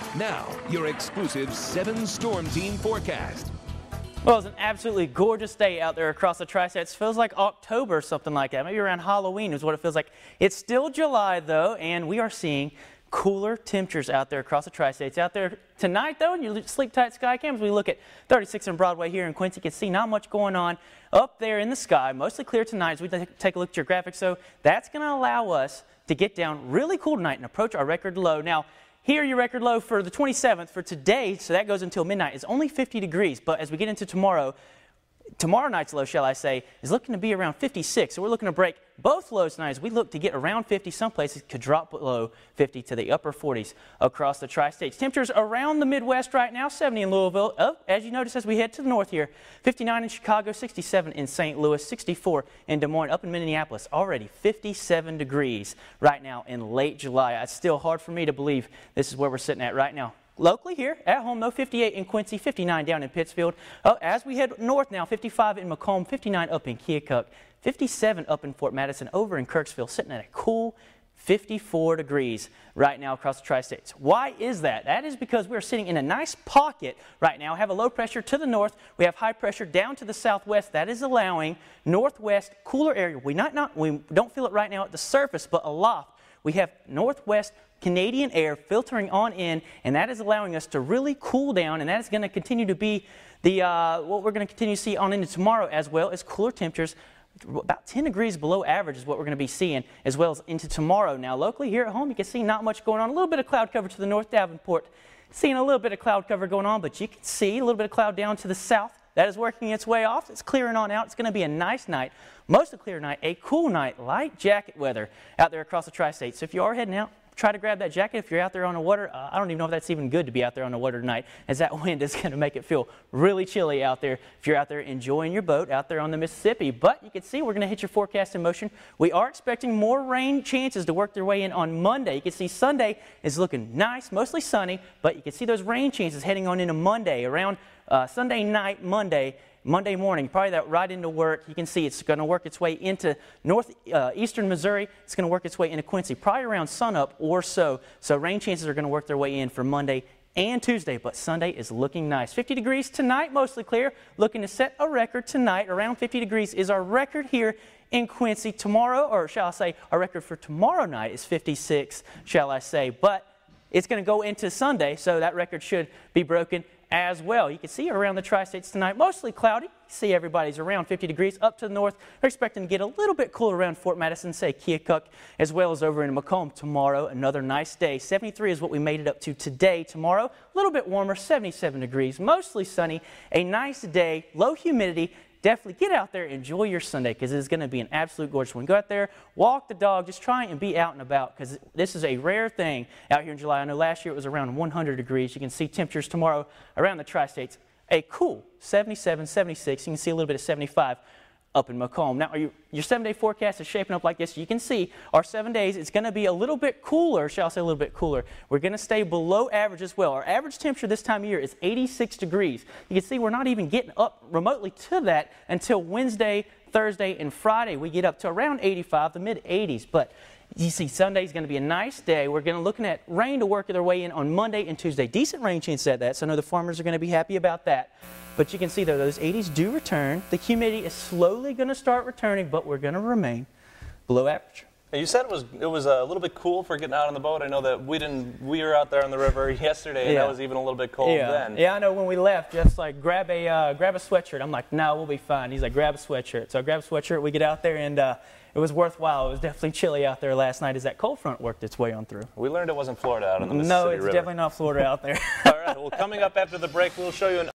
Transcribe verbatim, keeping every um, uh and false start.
Now, your exclusive seven Storm Team forecast. Well, it's an absolutely gorgeous day out there across the Tri-States. Feels like October or something like that. Maybe around Halloween is what it feels like. It's still July, though, and we are seeing cooler temperatures out there across the Tri-States. Out there tonight, though, in your sleep tight sky cams, we look at thirty-six on Broadway here in Quincy. You can see not much going on up there in the sky. Mostly clear tonight as we take a look at your graphics. So that's going to allow us to get down really cool tonight and approach our record low. Now, here, your record low for the twenty-seventh for today, so that goes until midnight, is only fifty degrees. But as we get into tomorrow, tomorrow night's low, shall I say, is looking to be around fifty-six. So we're looking to break both lows tonight as we look to get around fifty. Some places could drop below fifty to the upper forties across the Tri-States. Temperatures around the Midwest right now, seventy in Louisville. Oh, as you notice as we head to the north here, fifty-nine in Chicago, sixty-seven in Saint Louis, sixty-four in Des Moines. Up in Minneapolis, already fifty-seven degrees right now in late July. It's still hard for me to believe this is where we're sitting at right now. Locally here, at home though, fifty-eight in Quincy, fifty-nine down in Pittsfield. Oh, as we head north now, fifty-five in Macomb, fifty-nine up in Keokuk, fifty-seven up in Fort Madison, over in Kirksville, sitting at a cool fifty-four degrees right now across the Tri-States. Why is that? That is because we're sitting in a nice pocket right now. We have a low pressure to the north. We have high pressure down to the southwest. That is allowing northwest cooler area. We not, not we don't feel it right now at the surface, but aloft we have northwest Canadian air filtering on in, and that is allowing us to really cool down, and that is going to continue to be the uh, what we're going to continue to see on into tomorrow, as well as cooler temperatures. About ten degrees below average is what we're going to be seeing, as well as into tomorrow. Now, locally here at home, you can see not much going on. A little bit of cloud cover to the north, Davenport, seeing a little bit of cloud cover going on, but you can see a little bit of cloud down to the south. That is working its way off. It's clearing on out. It's going to be a nice night, mostly clear night, a cool night, light jacket weather out there across the Tri-States. So if you are heading out, try to grab that jacket. If you're out there on the water, uh, I don't even know if that's even good to be out there on the water tonight, as that wind is going to make it feel really chilly out there if you're out there enjoying your boat out there on the Mississippi. But you can see we're going to hit your forecast in motion. We are expecting more rain chances to work their way in on Monday. You can see Sunday is looking nice, mostly sunny, but you can see those rain chances heading on into Monday around uh, Sunday night, Monday. Monday morning, probably that right into work. You can see it's going to work its way into northeastern uh, Missouri. It's going to work its way into Quincy, probably around sunup or so. So rain chances are going to work their way in for Monday and Tuesday, but Sunday is looking nice. fifty degrees tonight, mostly clear. Looking to set a record tonight. Around fifty degrees is our record here in Quincy. Tomorrow, or shall I say, our record for tomorrow night is fifty-six, shall I say. But it's going to go into Sunday, so that record should be broken as well. You can see around the Tri-States tonight, mostly cloudy. You see everybody's around fifty degrees. Up to the north, we're expecting to get a little bit cooler around Fort Madison, say Keokuk, as well as over in Macomb. Tomorrow, another nice day. seventy-three is what we made it up to today. Tomorrow, a little bit warmer, seventy-seven degrees, mostly sunny, a nice day, low humidity. Definitely get out there, enjoy your Sunday, because it's going to be an absolute gorgeous one. Go out there, walk the dog, just try and be out and about, because this is a rare thing out here in July. I know last year it was around one hundred degrees. You can see temperatures tomorrow around the Tri-States, a cool seventy-seven, seventy-six. You can see a little bit of seventy-five up in Macomb. Now, your, your seven-day forecast is shaping up like this. You can see our seven days, it's going to be a little bit cooler, shall I say a little bit cooler. We're going to stay below average as well. Our average temperature this time of year is eighty-six degrees. You can see we're not even getting up remotely to that until Wednesday, Thursday, and Friday. We get up to around eighty-five, the mid eighties. But you see, Sunday is going to be a nice day. We're going to looking at rain to work their way in on Monday and Tuesday. Decent rain chance at that, so I know the farmers are going to be happy about that. But you can see, though, those eighties do return. The humidity is slowly going to start returning, but we're going to remain below average. You said it was it was a little bit cool for getting out on the boat. I know that we didn't we were out there on the river yesterday, and yeah. that was even a little bit cold yeah. then. Yeah, I know when we left, just like grab a uh, grab a sweatshirt. I'm like, no, we'll be fine. He's like, grab a sweatshirt. So I grab a sweatshirt. We get out there, and uh, it was worthwhile. It was definitely chilly out there last night as that cold front worked its way on through. We learned it wasn't Florida out on the Mississippi No, it's River. definitely not Florida out there. All right. Well, coming up after the break, we'll show you an